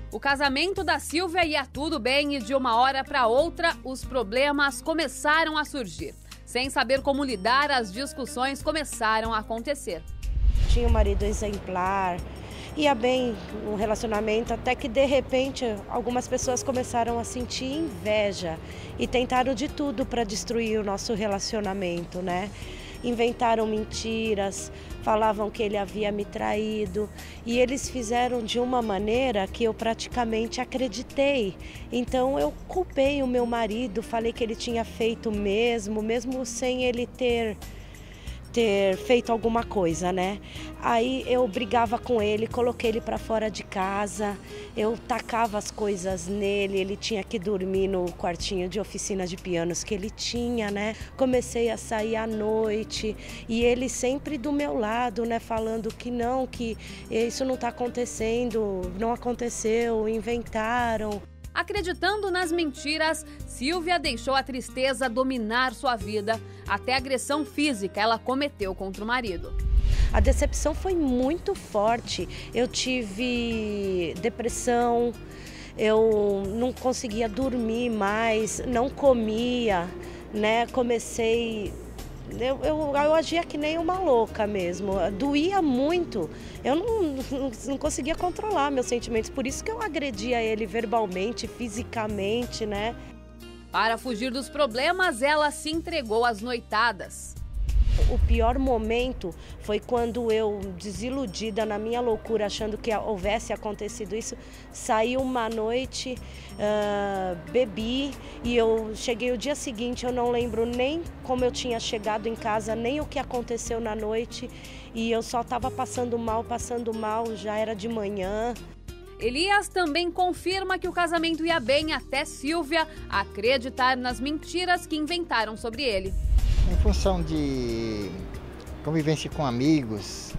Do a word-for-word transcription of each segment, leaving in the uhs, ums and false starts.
O casamento da Silvia ia tudo bem e de uma hora para outra os problemas começaram a surgir. Sem saber como lidar, as discussões começaram a acontecer. Tinha um marido exemplar, ia bem no relacionamento, até que de repente algumas pessoas começaram a sentir inveja e tentaram de tudo para destruir o nosso relacionamento, né? Inventaram mentiras, falavam que ele havia me traído e eles fizeram de uma maneira que eu praticamente acreditei. Então eu culpei o meu marido, falei que ele tinha feito mesmo, mesmo sem ele ter... ter feito alguma coisa, né? Aí eu brigava com ele, coloquei ele para fora de casa, eu tacava as coisas nele, ele tinha que dormir no quartinho de oficina de pianos que ele tinha, né? Comecei a sair à noite e ele sempre do meu lado, né? Falando que não, que isso não está acontecendo, não aconteceu, inventaram. Acreditando nas mentiras, Silvia deixou a tristeza dominar sua vida. Até agressão física ela cometeu contra o marido. A decepção foi muito forte. Eu tive depressão, eu não conseguia dormir mais, não comia, né? Comecei... Eu, eu, eu agia que nem uma louca mesmo, doía muito, eu não, não, não conseguia controlar meus sentimentos, por isso que eu agredia ele verbalmente, fisicamente, né? Para fugir dos problemas, ela se entregou às noitadas. O pior momento foi quando eu, desiludida na minha loucura, achando que houvesse acontecido isso, saí uma noite, uh, bebi e eu cheguei o dia seguinte, eu não lembro nem como eu tinha chegado em casa, nem o que aconteceu na noite e eu só estava passando mal, passando mal, já era de manhã. Elias também confirma que o casamento ia bem até Silvia acreditar nas mentiras que inventaram sobre ele. Em função de convivência com amigos,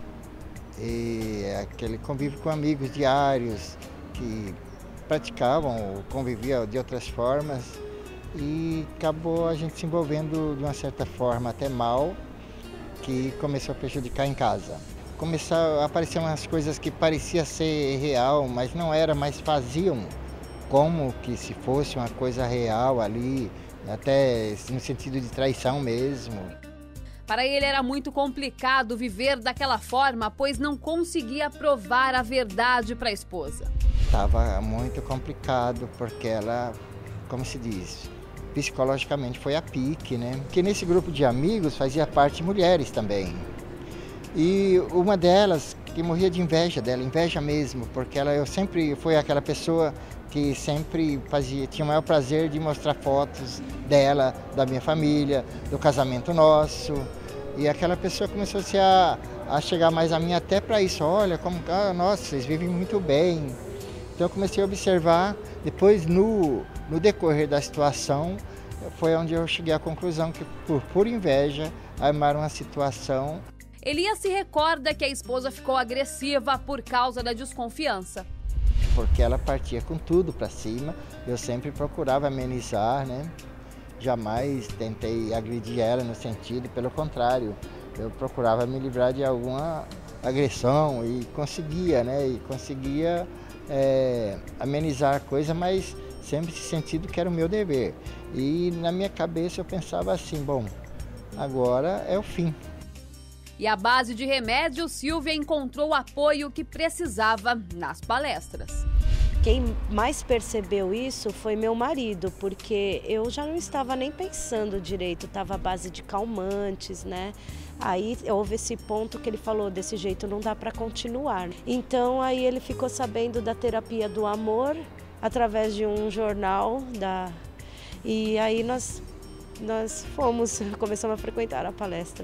e aquele convívio com amigos diários que praticavam ou conviviam de outras formas, e acabou a gente se envolvendo de uma certa forma até mal, que começou a prejudicar em casa. Começaram a aparecer umas coisas que parecia ser real, mas não era, mas faziam como que se fosse uma coisa real ali, até no sentido de traição mesmo. Para ele era muito complicado viver daquela forma, pois não conseguia provar a verdade para a esposa. Estava muito complicado, porque ela, como se diz, psicologicamente foi a pique, né? Porque nesse grupo de amigos fazia parte mulheres também. E uma delas que morria de inveja dela, inveja mesmo, porque ela, eu sempre fui aquela pessoa que sempre fazia, tinha o maior prazer de mostrar fotos dela, da minha família, do casamento nosso. E aquela pessoa começou a, a chegar mais a mim até para isso. Olha, como, ah, nossa, vocês vivem muito bem. Então eu comecei a observar, depois no, no decorrer da situação, foi onde eu cheguei à conclusão que por pura inveja, armaram uma situação. Elias se recorda que a esposa ficou agressiva por causa da desconfiança. Porque ela partia com tudo para cima, eu sempre procurava amenizar, né? Jamais tentei agredir ela no sentido, pelo contrário, eu procurava me livrar de alguma agressão e conseguia, né? E conseguia é, amenizar a coisa, mas sempre nesse sentido que era o meu dever. E na minha cabeça eu pensava assim, bom, agora é o fim. E à base de remédios, Silvia encontrou o apoio que precisava nas palestras. Quem mais percebeu isso foi meu marido, porque eu já não estava nem pensando direito, estava à base de calmantes, né? Aí houve esse ponto que ele falou, desse jeito não dá para continuar. Então aí ele ficou sabendo da terapia do amor, através de um jornal, da... e aí nós, nós fomos, começamos a frequentar a palestra.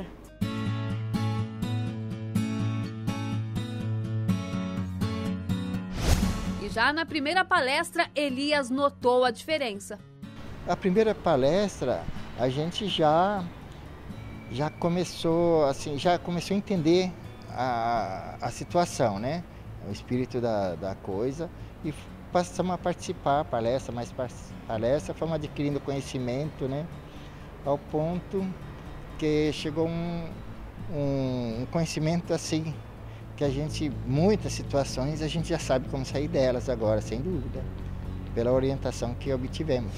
Já na primeira palestra, Elias notou a diferença. A primeira palestra, a gente já, já começou assim, já começou a entender a, a situação, né? O espírito da, da coisa, e passamos a participar, palestra, mais palestra, fomos adquirindo conhecimento, né? Ao ponto que chegou um, um, um conhecimento assim, que a gente, muitas situações, a gente já sabe como sair delas agora, sem dúvida, pela orientação que obtivemos.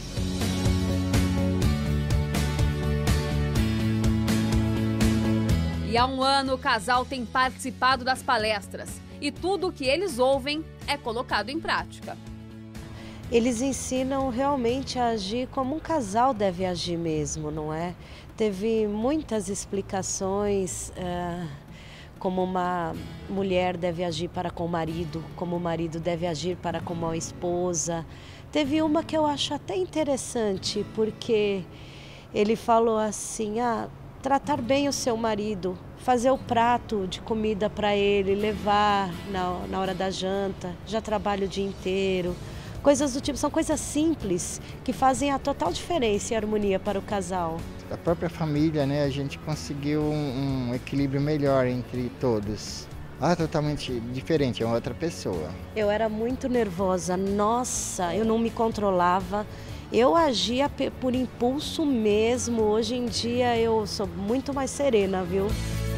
E há um ano o casal tem participado das palestras e tudo o que eles ouvem é colocado em prática. Eles ensinam realmente a agir como um casal deve agir mesmo, não é? Teve muitas explicações, é, como uma mulher deve agir para com o marido, como o marido deve agir para com a esposa. Teve uma que eu acho até interessante, porque ele falou assim, ah, tratar bem o seu marido, fazer o prato de comida para ele, levar na, na hora da janta, já trabalha o dia inteiro. Coisas do tipo, são coisas simples que fazem a total diferença e harmonia para o casal. A própria família, né, a gente conseguiu um, um equilíbrio melhor entre todos. Ah, totalmente diferente, é uma outra pessoa. Eu era muito nervosa, nossa, eu não me controlava. Eu agia por impulso mesmo, hoje em dia eu sou muito mais serena, viu?